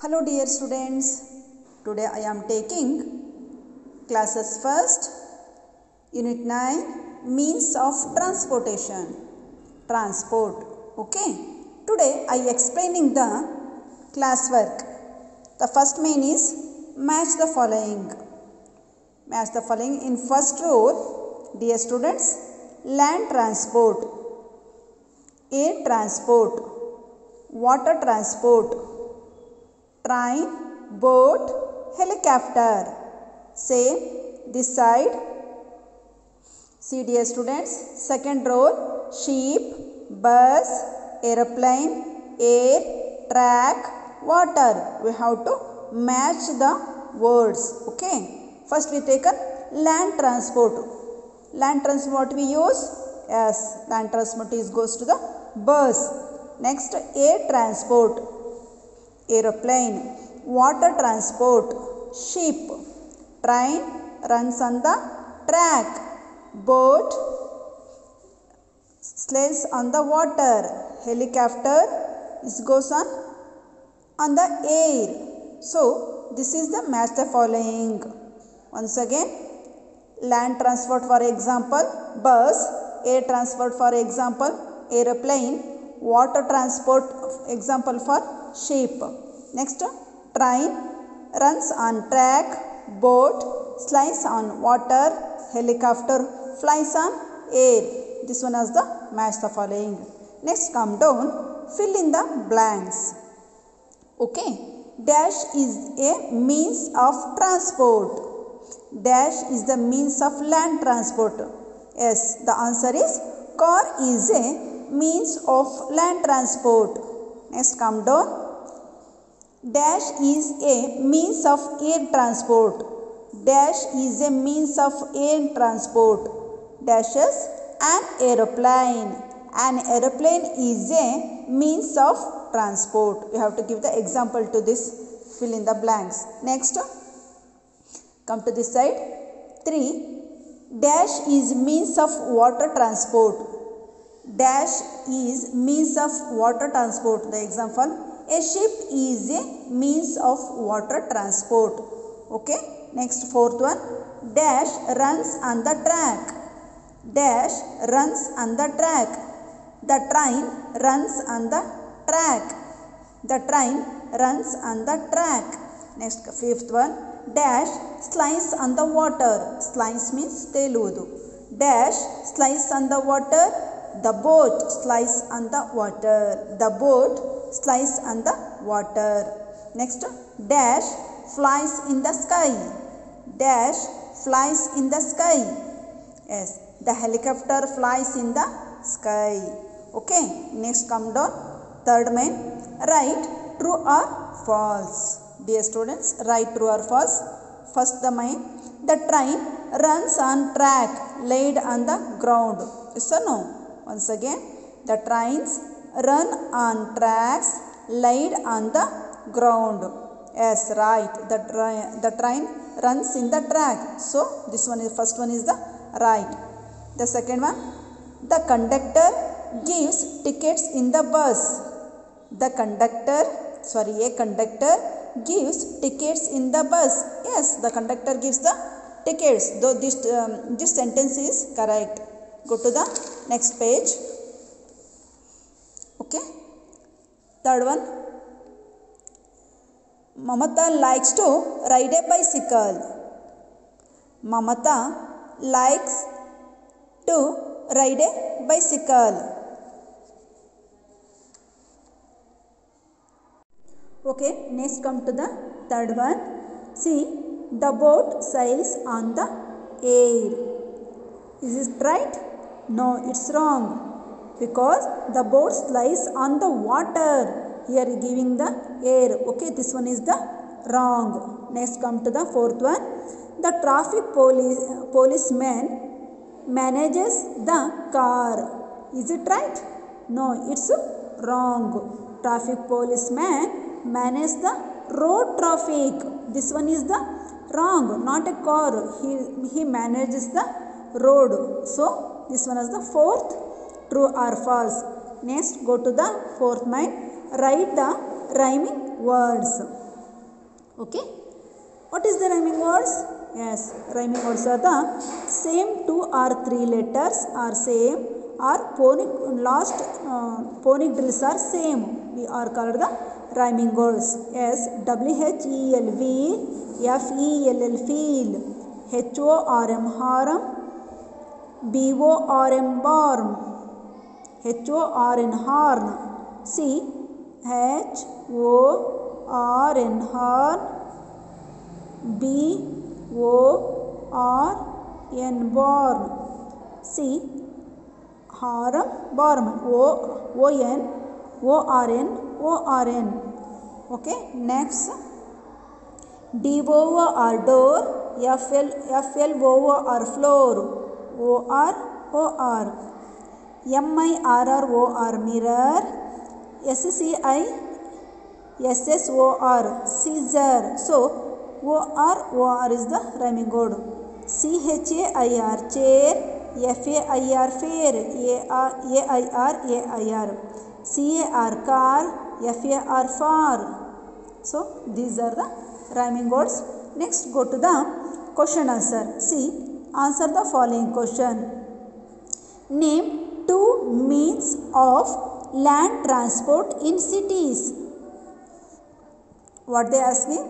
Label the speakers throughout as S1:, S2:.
S1: Hello dear students, today I am taking classes first, unit 9, means of transportation, transport, okay. Today I explaining the classwork. The first main is match the following. Match the following in first row, dear students, land transport, air transport, water transport, train, boat, helicopter. Same this side. See dear students, second row, sheep, bus, aeroplane, air, track, water. We have to match the words. Okay. First we take a land transport. Land transport we use? Yes, land transport goes to the bus. Next, air transport, aeroplane, water transport, ship, train runs on the track, boat sails on the water, helicopter goes on the air. So this is the match the following. Once again, land transport for example bus, air transport for example aeroplane, water transport example for ship. Next, train runs on track, boat slides on water, helicopter flies on air. This one has the match the following. Next, come down, fill in the blanks. Okay. Dash is a means of transport. Dash is the means of land transport. Yes, the answer is car is a means of land transport. Next, come down. Dash is a means of air transport. Dash is a means of air transport. Dashes an aeroplane. An aeroplane is a means of transport. We have to give the example to this. Fill in the blanks. Next, come to this side. 3. Dash is means of water transport. Dash is means of water transport. The example, a ship is a means of water transport. Okay. Next, fourth one. Dash runs on the track. Dash runs on the track. The train runs on the track. The train runs on the track. Next, fifth one. Dash slides on the water. Slides means teludu. Dash slides on the water. The boat slides on the water. The boat slides on the water. Next, dash flies in the sky. Dash flies in the sky. Yes, the helicopter flies in the sky. Okay, next come down. Third main, write true or false. Dear students, write true or false. First the main, the train runs on track laid on the ground. Yes or no? Once again, the trains run on tracks laid on the ground. Yes, right. The train runs in the track. So this one is first one is the right. The second one, the conductor gives tickets in the bus. The conductor, a conductor gives tickets in the bus. Yes, the conductor gives the tickets. Though this sentence is correct. Go to the next page. Okay. Third one. Mamata likes to ride a bicycle. Mamata likes to ride a bicycle. Okay, next come to the third one. See, the boat sails on the air. Is it right? No, it's wrong. Because the boat slides on the water. Here giving the air. Okay, this one is the wrong. Next come to the fourth one. The traffic policeman manages the car. Is it right? No, it's wrong. Traffic policeman manages the road traffic. This one is the wrong. Not a car. He manages the road. So this one is the fourth. True or false. Next, go to the fourth line. Write the rhyming words. Okay. What is the rhyming words? Yes, rhyming words are the same two or three letters are same, or phonic last phonic drills are same. We are called the rhyming words. Yes, WHEL wheel, FELL feel, HORM harm, BORM barm, HORN horn, CHORN horn, BORN born, C harm barm, ORN. Okay, next DOO or door, FLOO or floor, OR, MIRROR mirror, SCISSOR scissor. So OR is the rhyming word. CHAIR chair, FAIR fair, AIR, CAR car, FAR far. So these are the rhyming words. Next go to the question answer. See, answer the following question. Name two means of land transport in cities. What they ask me?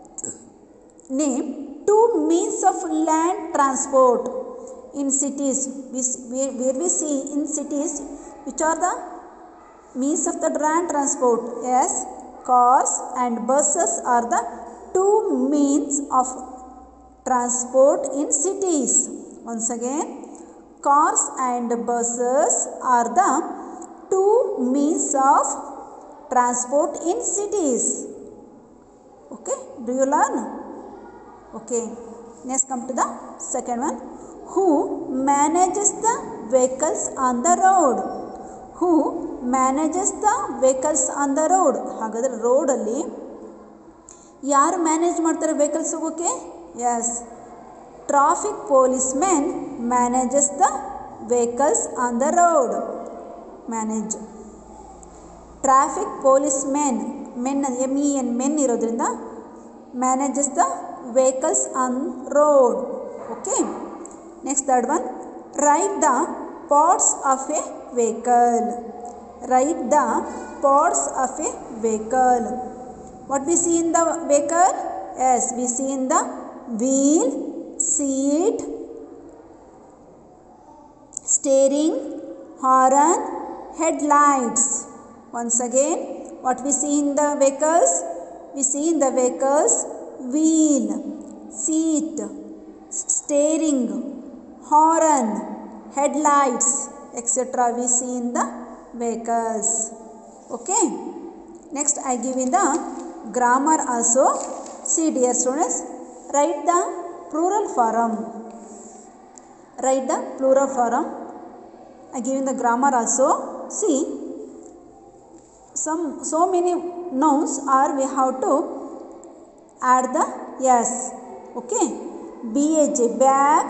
S1: Name two means of land transport in cities. Where we see in cities, which are the means of the land transport? Yes, cars and buses are the two means of transport in cities. Once again, cars and buses are the two means of transport in cities. Okay, do you learn? Okay, next come to the second one. Who manages the vehicles on the road? Who manages the vehicles on the road? ಹಾಗಾದರೆ ರೋಡಲ್ಲಿ ಯಾರು manage ಮಾಡ್ತಾರೆ vehicles ಹೋಗೋಕ್ಕೆ? Yes, traffic policemen manages the vehicles on the road. Manage. Traffic policemen, men MEN men ಇರೋದ್ರಿಂದ manages the vehicles on road. Okay, next third one. Write the parts of a vehicle. Write the parts of a vehicle. What we see in the vehicle? Yes, we see in the wheel, seat, steering, horn, headlights. Once again, what we see in the vehicles? We see in the vehicles wheel, seat, steering, horn, headlights, etc. we see in the vehicles. Okay, next I give in the grammar also. See dear students, write the plural form. Write the plural form. I give in the grammar also. See, so many nouns are we have to add the yes. Okay, BAG bag,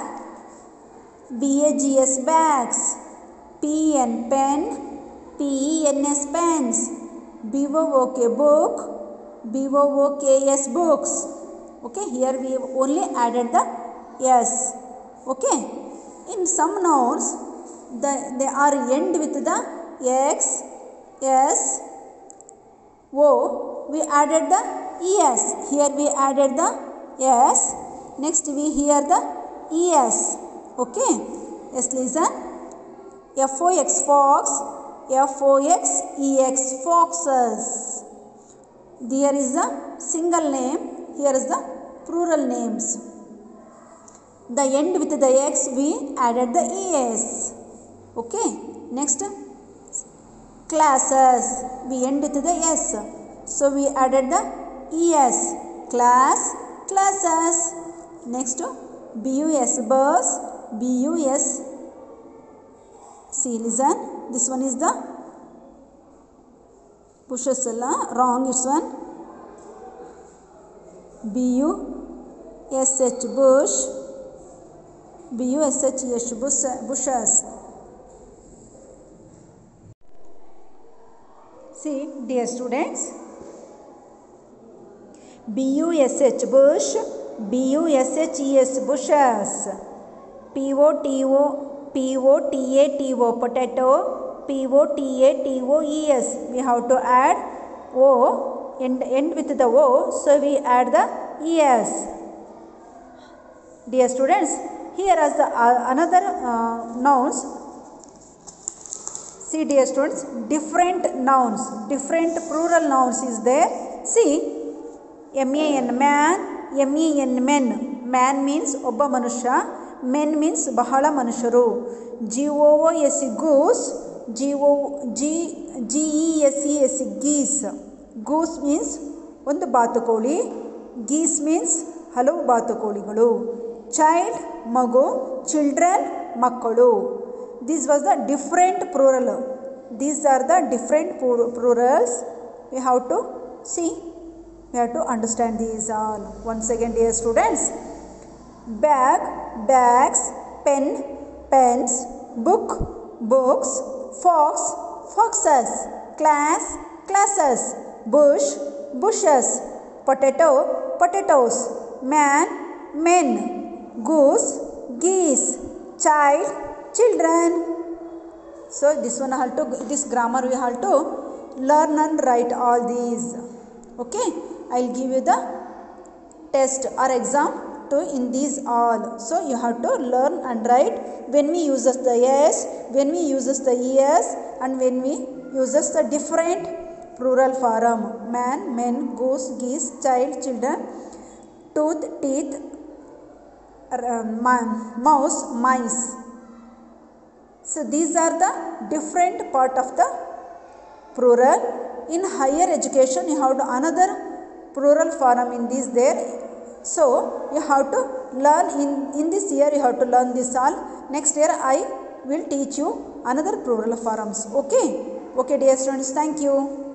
S1: BAGS bags, PN pen, PENS pens, BOOK book, BOOKS books. Okay, here we have only added the yes. Okay, in some nouns they are end with the X, S, O. We added the ES. Here we added the S. Next we hear the ES. Okay, yes, listen. FOX fox, FOXEX foxes. There is a single name, here is the plural names. The end with the X we added the ES. Okay, next classes, we end with the S, so we added the ES. Class, classes. Next BUS bus, BUS. See, listen, this one is the bushes alla, wrong it's one. BUSH bush, BUSH bushes. See dear students, bush, bush, bushes, bushes. Potato, potato, potatos. We have to add o, end with the o, so we add the es. Dear students, here as the another nouns. See dear students, different nouns, different plural nouns is there. See, man, man, men. Man means obba manusha. Men means bahala manusharu. Goose, goose. Geese, geese. Goose means ಒಂದು ಬಾತುಕೋಳಿ. Geese means ಹಲವು ಬಾತುಕೋಳಿಗಳು. Child, ಮಗು. Children, ಮಕ್ಕಳು. This was the different plural. These are the different plurals. We have to see. We have to understand these all. Once again, dear students. Bag, bags. Pen, pens. Book, books. Fox, foxes. Class, classes. Bush, bushes. Potato, potatoes. Man, men. Goose, geese. Child, children. So this one have to, this grammar we have to learn and write all these. Okay, I'll give you the test or exam to in these all. So you have to learn and write when we uses the yes, when we uses the es, and when we uses the different plural form. Man, men, goose, geese, child, children. Tooth, teeth. Mouse, mice. So these are the different part of the plural. In higher education you have to another plural form in this there. So you have to learn in this year you have to learn this all. Next year I will teach you another plural forms. Okay. Okay dear students, thank you.